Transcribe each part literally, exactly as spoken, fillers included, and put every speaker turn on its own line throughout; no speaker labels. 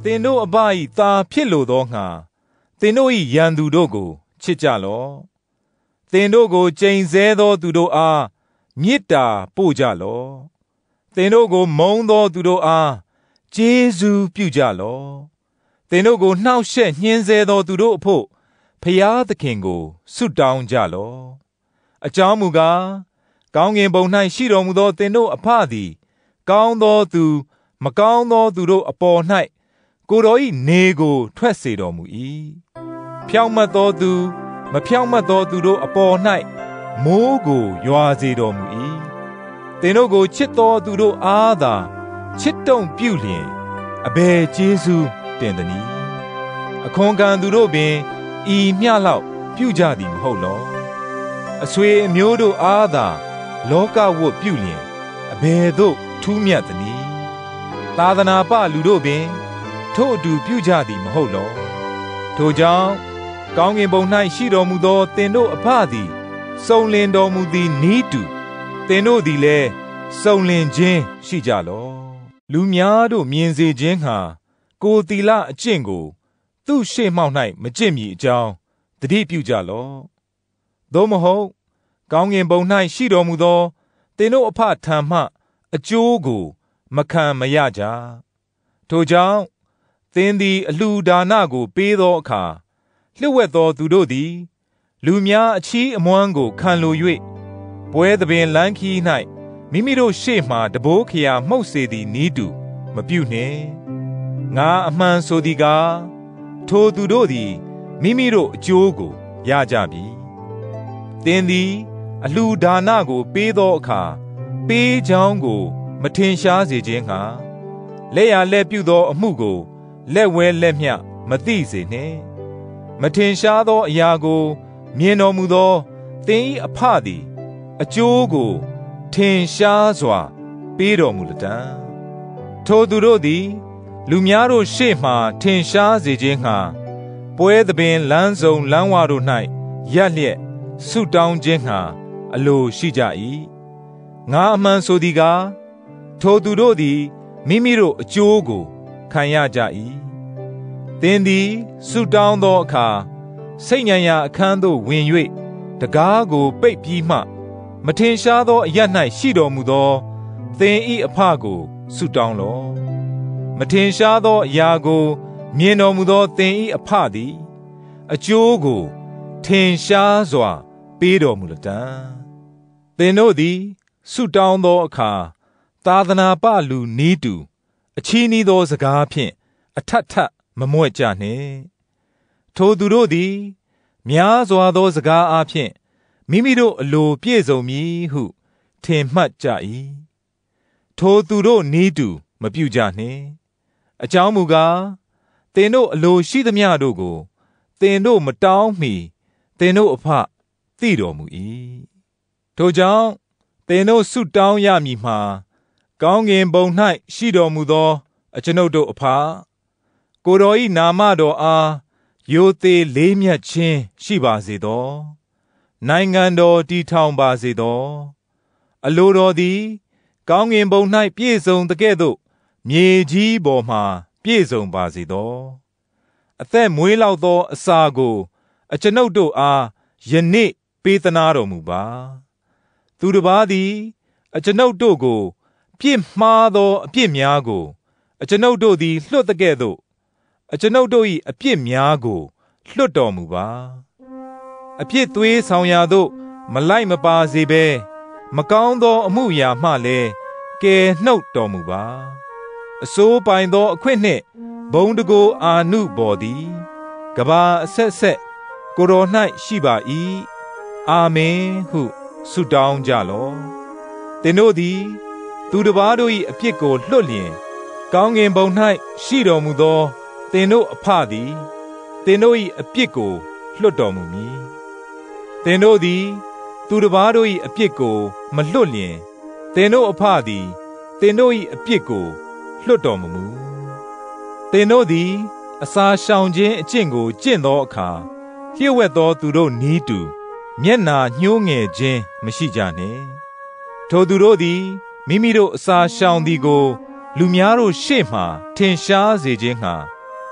င်တို့အဘ၏သားဖြစ်လိုသောငှာသင်တို့၏ရန်သူတို့ကိုချစ်ကြလော့သင်တို့ကိုကျိန်ဆဲသောသူတို့အားမေတ္တာပို့ကြလော့သင်တို့ကိုမုန်းသောသူတို့အားကျေးဇူးပြုကြလော့သင်တို့ကိုနှောက်ယှက်ညှဉ်းဆဲသောသူတို့အဖို့ဖျားသခင်ကိုဆုတောင်းကြလော့အကြောင်းမူကားကောင်းကင်ဘုံ၌ရှိတော်မူသောသင်တို့အဖသည်ကောင်းသောသူမကောင်းသောသူတို့အပေါ်၌ကိုယ်တော်၏နေကိုထွက်စေတော်မူ၏ဖြောင့်မတ်သောသူမဖြောင့်မတ်သောသူတို့အပေါ်၌မိုးကိုရွာစေတော်မူ၏သင်တို့ကိုချစ်သောသူတို့အားသာချစ်တုံပြုလျင်အဘယ်ကျေးဇူးတင်သနည်းအခွန်ခံသူတို့ပင်ဤမျှလောက်ပြုကြသည်မဟုတ်လောအဆွေအမျိုးတို့အားသာလောကဝတ်ပြုလျင်အဘယ်သို့ထူးမြတ်သနည်းသာသနာပလူတို့ပင်ထို့အတူပြုကြသည်မဟုတ်လောထိုကြောင့်ကောင်းကင်ဘုံ၌ရှိတော်မူသောသင်တို့အဖသည်စုံလင်တော်မူသည်နီးတူသင်တို့သည်လည်းစုံလင်ခြင်းရှိကြလောလူများတို့မြင်စေခြင်းဟာကိုယ်သီလအကျင့်ကိုသူ့ရှေ့မှောက်၌မကျင့်မီအကြောင်းသတိပြုကြလောသို့မဟုတ်ကောင်းကင်ဘုံ၌ရှိတော်မူသောသင်တို့အဖထံမှအကျိုးကိုမခံမရကြထိုကြောင့်သင်သည်အလှူဒါနကိုပေးသောအခါလျှို့ဝှက်သောသူတို့သည်လူများအချီးအမွမ်းကိုခံလို၍ပွဲသဘင်လမ်းခီး၌မိမိတို့ရှေ့မှတဘိုးခရာမှုတ်စေသည်နီးတူမပြုနှင့်ငါအမှန်ဆိုသည်ကားထိုသူတို့သည်မိမိတို့အကျိုးကိုရကြပြီသင်သည်အလှူဒါနကိုပေးသောအခါပေးကြောင်းကိုမထင်ရှားစေခြင်းငှာလက်ရလက်ပြုသောအမှုကိုလက်ဝဲလက်မျှမသိစေနှင့်မထင်ရှားသောအရာကိုမြင်တော်မူသောသင်၏အဖသည်အကျိုးကိုထင်ရှားစွာပေးတော်မူလတံ့ထိုသူတို့သည်လူများတို့ရှေ့မှထင်ရှားစေခြင်းငှာပွဲသဘင်လမ်းစုံလမ်းဝတို့၌ရပ်လျက်ဆုတောင်းခြင်းငှာအလိုရှိကြ၏ငါအမှန်ဆိုသည်ကားထိုသူတို့သည်မိမိတို့အကျိုးကိုခံရကြ၏သင်သည်ဆုတောင်းသောအခါစိတ်ဉာဏ်ရာအခန်းသို့ဝင်၍တကားကိုပိတ်ပြီးမှမထင်ရှားသောအရပ်၌ရှိတော်မူသောသင်၏အဖကိုဆုတောင်းလော့မထင်ရှားသောအရာကိုမြင်တော်မူသောသင်၏အဖသည်အကျိုးကိုထင်ရှားစွာပေးတော်မူလတံ့သင်တို့သည်ဆုတောင်းသောအခါသာသနာပလူနီးတူအချီးနှီးသောစကားဖြင့်အထက်ထပ်မမွဲ့ကြနှင့်ထိုသူတို့သည်များစွာသောစကားအားဖြင့်မိမိတို့အလိုပြည့်စုံမည်ဟုထင်မှတ်ကြ၏ထိုသူတို့နီးတူမပြုကြနှင့်အကြောင်းမူကားသင်တို့အလိုရှိသမျှတို့ကိုသင်တို့မတောင်းမီသင်တို့အဖသိတော်မူ၏ထိုကြောင့်သင်တို့ဆုတောင်းရမည်မှာကောင်းကင်ဘုံ၌ရှိတော်မူသောအကျွန်ုပ်တို့အဖကိုယ်တော်၏နာမတော်အားရိုသေလေးမြတ်ခြင်းရှိပါစေသောနိုင်ငံတော်တည်ထောင်ပါစေသောအလိုတော်သည်ကောင်းကင်ဘုံ၌ပြည့်စုံသကဲ့သို့မြေကြီးပေါ်မှပြည့်စုံပါစေသောအသက်မွေးလောက်သောအစာကိုအကျွန်ုပ်တို့အားယနေ့ပေးသနာတော်မူပါသူတစ်ပါးသည်အကျွန်ုပ်တို့ကိုပြစ်မှားသောအပြစ်များကိုအကျွန်ုပ်တို့သည်လွှတ်သကဲ့သို့အကျွန်ုပ်တို့၏အပြစ်များကိုလွှတ်တော်မူပါအပြစ်သွေးဆောင်ရာသို့မလိုက်မပါစေဘဲမကောင်းသောအမှုရာမှလည်းကယ်နှုတ်တော်မူပါအစိုးပိုင်သောအခွင့်နှင့်ဘုံတကိုအာနုဘော်သည်ကဘာအဆက်ဆက်ကိုယ်တော်၌ရှိပါ၏အာမင်ဟုဆုတောင်းကြလော့သင်တို့သည်သူတစ်ပါးတို့၏အပြစ်ကိုလွှတ်လျင်ကောင်းကင်ဘုံ၌ရှိတော်မူသောသင်တို့အဖသည်သင်တို့၏အပြစ်ကိုလွှတ်တော်မူမည်သင်တို့သည်သူတစ်ပါးတို့၏အပြစ်ကိုမလွှတ်လျင်သင်တို့အဖသည်သင်တို့၏အပြစ်ကိုလွှတ်တော်မမူသင်တို့သည်အစာရှောင်ခြင်းအကျင့်ကိုကျင့်သောအခါလျှို့ဝှက်သောသူတို့နီးတူမျက်နာညှိုးငယ်ခြင်းမရှိကြနှင့်ထိုသူတို့သည်မိမိတို့အစာရှောင်သည်ကိုလူများတို့ရှေ့မှထင်ရှားစေခြင်းငှာ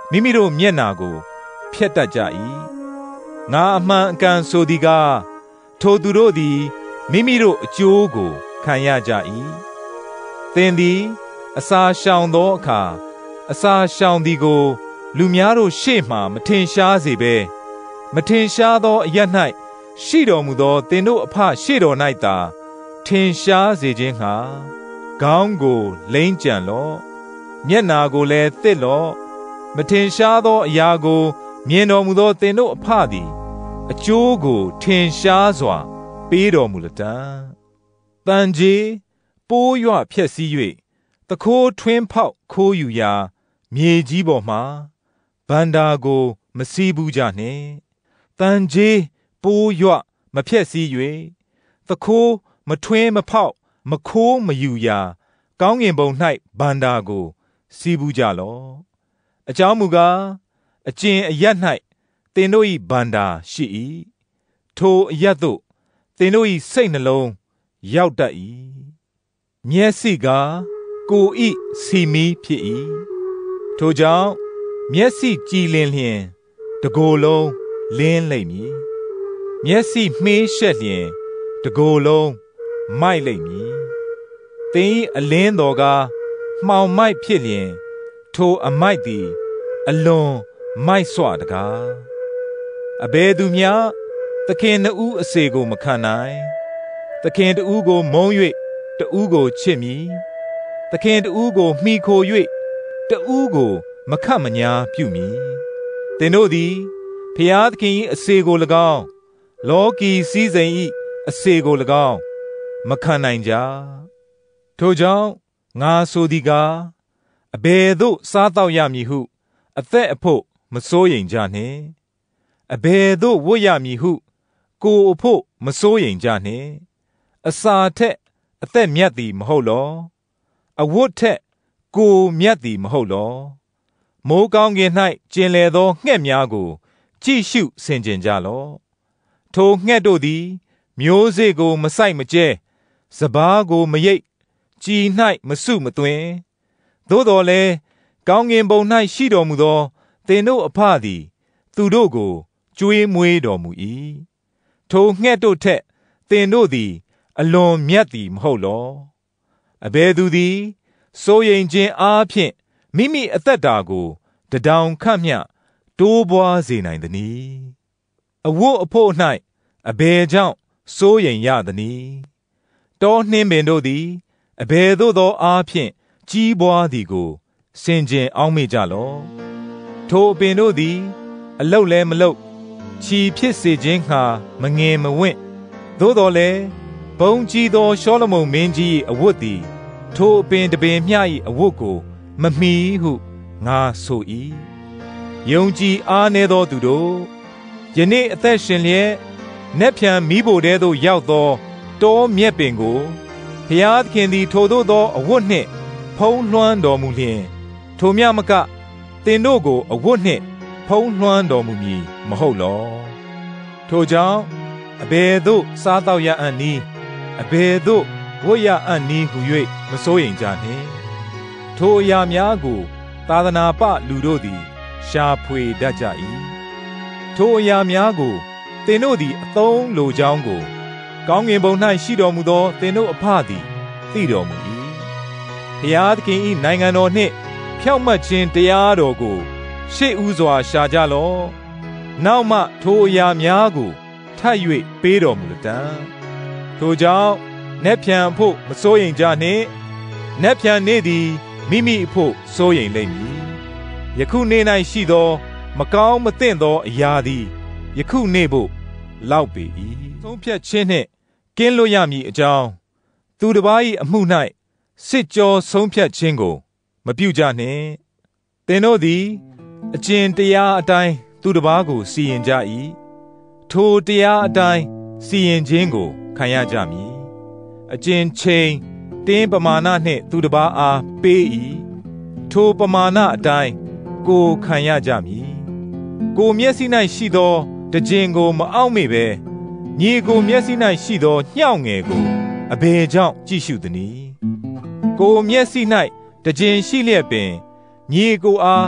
မိမိတို့မျက်နာကိုဖျက်တတ်ကြ၏ငါအမှန်အကန်ဆိုသည်ကားထိုသူတို့သည်မိမိတို့အကျိုးကိုခံရကြ၏သင်သည်အစာရှောင်သောအခါအစာရှောင်သည်ကိုလူများတို့ရှေ့မှမထင်ရှားစေဘဲမထင်ရှားသောအရပ်၌ရှိတော်မူသောသင်တို့အဖရှေ့တော်၌သာထင်ရှားစေခြင်းငှာခေါင်းကိုလိမ့်ကြံလော့မျက်နာကိုလည်းသစ်လော့မထင်ရှားသောအရာကိုမြင်တော်မူသောသင်တို့အဖသည်အကျိုးကိုထင်ရှားစွာပေးတော်မူလတံ့တန်ကြီးပိုးရွဖျက်ဆီး၍တခိုးထွင်းဖောက်ခိုးယူရာမြေကြီးပေါ်မှာဗန္တာကိုမစီးဘူးကြနှင့်တန်ကြီးပိုးရွမဖျက်ဆီး၍တခိုးမထွင်းမဖောက်မခိုးမယူရာကောင်းကင်ဘုံ၌ဗန္တာကိုစီးဘူးကြလော့အကြောင်းမူကားအကျင့်အရတ်၌သင်တို့၏ဗန္တာရှိ၏ထိုအရတ်သို့သင်တို့၏စိတ်နှလုံးရောက်တတ်၏မျက်စိကကိုဤစီမီဖြစ်၏ထိုကြောင့်မျက်စိကြည်လင်လျင်တကိုယ်လုံးလင်းလိမ့်မည်မျက်စိမှေးရှက်လျင်တကိုယ်လုံးမိုက်လိမ့်မည်သင်၏အလင်းတော်ကမှောင်မိုက်ဖြစ်လျင်ထိုအမိုက်သည်အလွန်မိုက်စွာတကားအဘယ်သူမျှသခင်နှစ်ဦးအစေကိုမခံနိုင်သခင်တဦးကိုမုန်း၍တဦးကိုချစ်မည်သခင်တဦးကိုမှီခို၍တဦးကိုမခတ်မညာပြုမည်သင်တို့သည်ဖျားသခင်၏အစေကို၎င်းလောကီစည်းစိမ်၏အစေကို၎င်းမခံနိုင်ကြထိုကြောင့်ငါဆိုသည်ကားအဘယ်သို့စားတော့ရမည်ဟုအသက်အဖို့မစိုးရိမ်ကြနှင့်အဘယ်သို့ဝတ်ရမည်ဟုကိုယ်အဖို့မစိုးရိမ်ကြနှင့်အစာထက်အသက်မြတ်သည်မဟုတ်လောအဝတ်ထက်ကိုယ်မြတ်သည်မဟုတ်လောမိုးကောင်းကင်၌ကျင်လည်သောငှက်များကိုကြည့်ရှုဆင်ခြင်ကြလော့ထိုငှက်တို့သည်မျိုးစေ့ကိုမစိုက်မကျဲစပါးကိုမရိတ်ကြည်၌မစုမသွင်းသို့တော်လည်းကောင်းကင်ဘုံ၌ရှိတော်မူသောသင်တို့အဖသည်သူတို့ကိုကျွေးမွေးတော်မူ၏ထိုငှက်တို့ထက်သင်တို့သည်အလွန်မြတ်သည်မဟုတ်လောအဘယ်သူသည်စိုးရိမ်ခြင်းအားဖြင့်မိမိအသက်တာကိုတဒေါင်ခန့်မျှတိုးပွားစေနိုင်သနည်းအဝတ်အဖို့၌အဘယ်ကြောင့်စိုးရိမ်ရသနည်းတောနှင်းပင်တို့သည်အဘယ်သို့သောအားဖြင့်ကြီးပွားသည်ကိုစင်ကြင်အောက်မေ့ကြလော့ထိုအပင်တို့သည်အလုတ်လည်းမလုတ်ချီဖြစ်စေခြင်းငှာမငင်မဝင့်သို့တော်လည်းဘုံကြီးသောရှောလမုန်မင်းကြီး၏အဝတ်သည်ထိုအပင်တပင်မျှ၏အဝတ်ကိုမမီဟုငါဆို၏ယုံကြည်အားနည်းသောသူတို့ယနေ့အသက်ရှင်လျက်နက်ဖြန်မိဖို့တဲသို့ရောက်သောတောမြက်ပင်ကိုဖျားသခင်သည်ထိုသို့သောအဝတ်နှင့်ဖုံးလွှမ်းတော်မူလျင်ထိုမြမကသင်တို့ကိုအဝတ်နှင့်ဖုံးလွှမ်းတော်မူမည်မဟုတ်လောထိုကြောင့်အဘယ်သို့စားတော့ရအံ့နည်းအဘယ်သို့ဝတ်ရအံ့နည်းဟု၍မစိုးရိမ်ကြနှင့်ထိုအရာများကိုသာသနာပလူတို့သည်ရှာဖွေတတ်ကြ၏ထိုအရာများကိုသင်တို့သည်အသုံးလိုကြောင်းကိုကောင်းကင်ဘုံ၌ရှိတော်မူသောသင်တို့အဖသည်သိတော်မူ၏ဖျားသခင်၏နိုင်ငံတော်နှင့်ဖြောင့်မတ်ခြင်းတရားတော်ကိုရှေ့ဦးစွာရှာကြလော့နောက်မှထိုအရာများကိုထပ်၍ပေးတော်မူလတံ့ထိုကြောင့်နက်ဖြန်အဖို့မစိုးရိမ်ကြနှင့်နက်ဖြန်နေ့သည်မိမိအဖို့စိုးရိမ်လိမ့်မည်ယခုနေ့၌ရှိသောမကောင်းမသင့်သောအရာသည်ယခုနေ့ဖို့လောက်ပေ၏ဆုံးဖြတ်ခြင်းနှင့်ကင်းလွတ်ရမည်အကြောင်းသူတစ်ပါး၏အမှု၌စစ်ကြောဆုံးဖြတ်ခြင်းကိုမပြုကြနှင့်သင်တို့သည်အကျင့်တရားအတိုင်းသူတစ်ပါးကိုစီရင်ကြ၏ထိုတရားအတိုင်းစီရင်ခြင်းကိုခံရကြမည်အကျင့်ချိန်တင်းပမာဏနှင့်သူတစ်ပါးအားပေး၏ထိုပမာဏအတိုင်းကိုခံရကြမည်ကိုမျက်စိ၌ရှိသောတကျင်ကိုမအောက်မေ့ဘဲညီကိုမျက်စိ၌ရှိသောညှောက်ငယ်ကိုအဘယ်ကြောင့်ကြည့်ရှုသနည်းကိုမျက်စိ၌တကျင်ရှိလျက်ပင်ညီကိုအား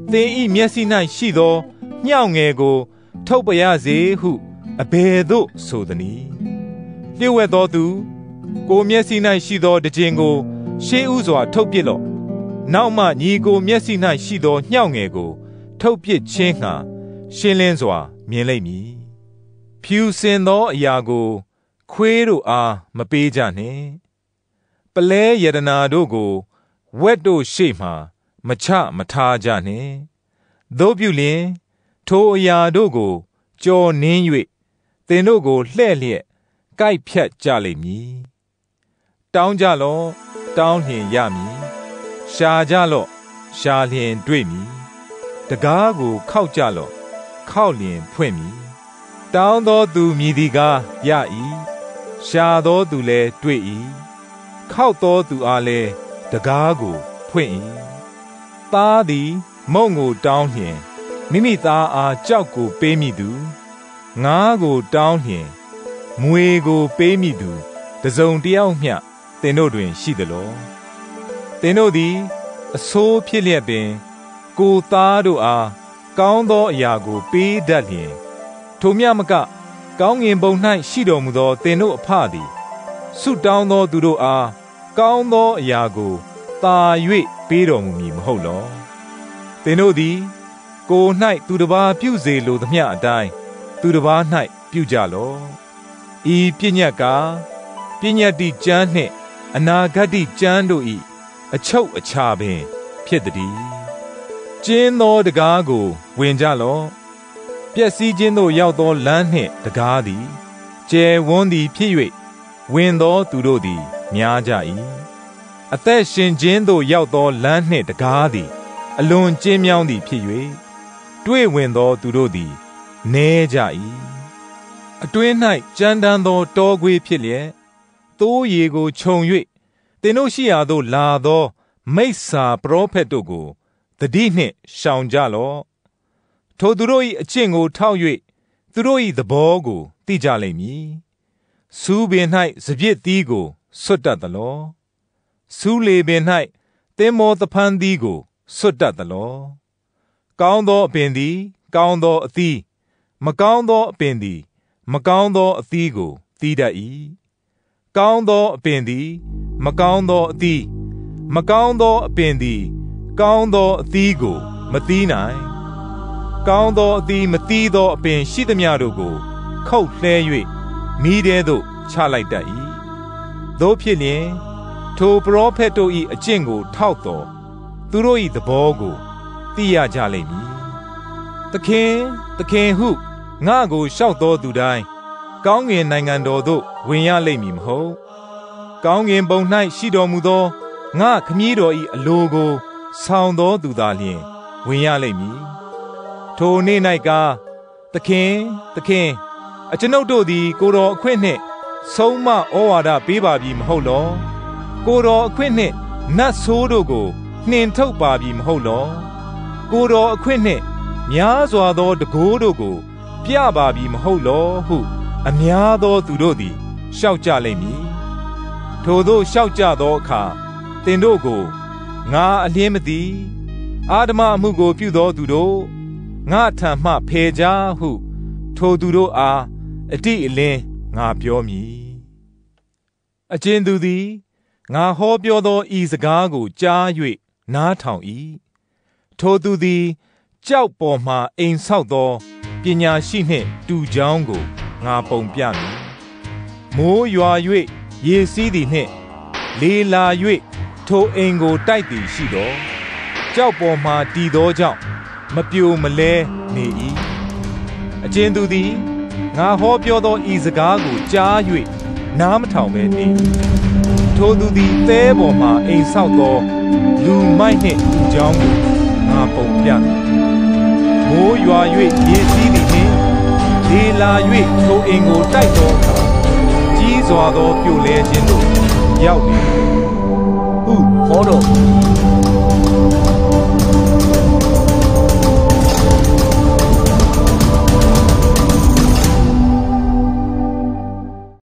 သင်ဤမျက်စိ၌ရှိသောညှောက်ငယ်ကိုထုတ်ပရစေဟုအဘယ်သို့ဆိုသနည်းလျှို့ဝှက်သောသူကိုမျက်စိ၌ရှိသောတကျင်ကိုရှေးဥစွာထုတ်ပစ်လော့နောက်မှညီကိုမျက်စိ၌ရှိသောညှောက်ငယ်ကိုထုတ်ပစ်ခြင်းငှာရှင်းလင်းစွာမြင်လိမ့်မည်ဖြူစင်သောအရာကိုခွေးတို့အားမပေးကြနှင့်ပလဲယတနာတို့ကိုဝက်တို့ရှေ့မှမချမထားကြနှင့်သို့ပြုလျင်ထိုအရာတို့ကိုကြော်နင်း၍သင်တို့ကိုလှဲ့လျက်ကိုက်ဖြတ်ကြလိမ့်မည်တောင်းကြလော့တောင်းလျင်ရမည်ရှာကြလော့ရှာလျင်တွေ့မည်တကားကိုခောက်ကြလော့ခောက်လျင်ဖွင့်မည်တောင်းသောသူမြည်သည်ကားရ၏ရှာသောသူလည်းတွေ့၏ခောက်သောသူအားလည်းတကားကိုဖွင့်၏သားသည်မုံကိုတောင်းလျင်မိမိသားအားကြောက်ကိုပေးမိသူငါးကိုတောင်းလျင်မွေကိုပေးမိသူတစုံတစ်ယောက်မျှသင်တို့တွင်ရှိသလောသင်တို့သည်အဆိုးဖြစ်လျက်ပင်ကိုသားတို့အားကောင်းသောအရာကိုပေးတတ်လျင်ထိုမြမကကောင်းငင်ဘုံ၌ရှိတော်မူသောသင်တို့အဖသည်ဆုတောင်းသောသူတို့အားကောင်းသောအရာကိုသာ၍ပေးတော်မူမည်မဟုတ်လောသင်တို့သည်ကိုယ်၌သူတစ်ပါးပြုစေလိုသမျှအတိုင်းသူတစ်ပါး၌ပြုကြလောဤပညတ်ကားပညတ်တိကျမ်းနှင့်အနာဂတ်တိကျမ်းတို့၏အချုပ်အခြာပင်ဖြစ်သည်ကျင်းသောတကားကိုဝင်ကြလောပျက်စီးခြင်းသို့ရောက်သောလမ်းနှင့်တကားသည်ကျယ်ဝန်းသည်ဖြစ်၍ဝင်သောသူတို့သည်များကြ၏အသက်ရှင်ခြင်းသို့ရောက်သောလမ်းနှင့်တကားသည်အလွန်ကျဉ်းမြောင်းသည်ဖြစ်၍တွေ့ဝင်သောသူတို့သည်နည်းကြ၏အတွင်း၌ကြမ်းတမ်းသောတောခွေးဖြစ်လျက်သိုးရေကိုခြုံ၍သင်တို့ရှိရာသို့လာသောမိစ္ဆာပရောဖက်တို့ကိုသတိနှင့်ရှောင်ကြလော့ထိုသူတို့၏အကျင့်ကိုထောက်၍သူတို့၏သဘောကိုသိကြလိမ့်မည်စူးပင်၌စပြစ်သီးကိုဆွတ်တတ်သလောစူးလေပင်၌သင်္ဘောသဖန်းသီးကိုဆွတ်တတ်သလောကောင်းသောအပင်သည်ကောင်းသောအသီးမကောင်းသောအပင်သည်မကောင်းသောအသီးကိုသီးတတ်၏ကောင်းသောအပင်သည်မကောင်းသောအသီးမကောင်းသောအပင်သည်ကောင်းသောအသီးကိုမသီးနိုင်ကောင်းသောအသီးမသီးသောအပင်ရှိသမျှတို့ကိုခုတ်လှဲ၍မိထဲသို့ချလိုက်တတ်၏သို့ဖြစ်လျင်ထိုပရောဖက်တို့၏အကျင့်ကိုထောက်သောသူတို့၏သဘောကိုသိရကြလိမ့်မည်သခင်သခင်ဟုငါကိုလျှောက်သောသူတိုင်းကောင်းငင်နိုင်ငံတော်သို့ဝင်ရလိမ့်မည်မဟုတ်ကောင်းငင်ဘုံ၌ရှိတော်မူသောငါခမည်းတော်၏အလိုကိုဆောင်သောသူသာလျှင်ဝင်ရလိမ့်မည်ထိုနေ့၌ကားသခင်သခင်အကျွန်ုပ်တို့သည်ကိုယ်တော်အခွင့်နှင့်ဆုံးမဩဝါဒပေးပါပြီမဟုတ်လောကိုယ်တော်အခွင့်နှင့်နတ်ဆိုးတို့ကိုနှင်ထုတ်ပါပြီမဟုတ်လောကိုယ်တော်အခွင့်နှင့်များစွာသောတကိုးတို့ကိုပြပါပြီမဟုတ်လောဟုအများသောသူတို့သည်ရှောက်ကြလိမ့်မည်ထိုသို့ရှောက်ကြသောအခါသင်တို့ကိုငါအလျင်းမသိအာဓမအမှုကိုပြုသောသူတို့ငါထံမှဖယ်ကြဟုထိုသူတို့အားအတိအလင်းငါပြောမည်အကျဉ်သူသည်ငါဟောပြောသောဤစကားကိုကြား၍နားထောင်၏ထိုသူသည်ကြောက်ပေါ်မှအိမ်ဆောက်သောပညာရှိနှင့်တူချောင်းကိုငါပုံပြမည်မိုးရွာ၍ရေစီးသည်နှင့်လေလာ၍ထိုအိမ်ကိုတိုက်သည်ရှိသောကြောက်ပေါ်မှတည်သောကြောင့်မပြိုမလဲနေ၏အကျဉ်သူသည်ငါဟောပြောသောဤစကားကိုကြား၍နားမထောင်ပဲနေထိုသူသည်သဲပေါ်မှအိမ်ဆောက်သောလူမိုက်နှင့်တူချောင်းကိုငါပုံပြမည်မိုးရွာ၍ရေစီးသည်နှင့်လေလာ၍ထိုအိမ်ကိုတိုက်သောအခါကြီးစွာသောပြိုလဲခြင်းသို့ရောက်သည်ဟုဟောတော်